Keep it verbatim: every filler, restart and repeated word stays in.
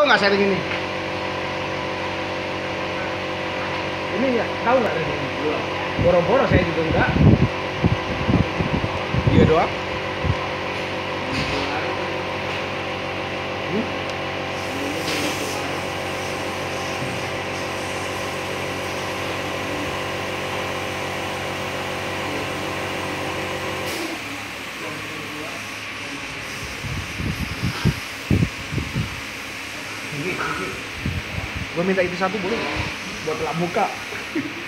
nggak sharing ini? Ini ya, tahu nggak tadi? Boro-boro saya juga enggak. Dia doang. Hmm? Gue minta itu satu boleh buat lap muka.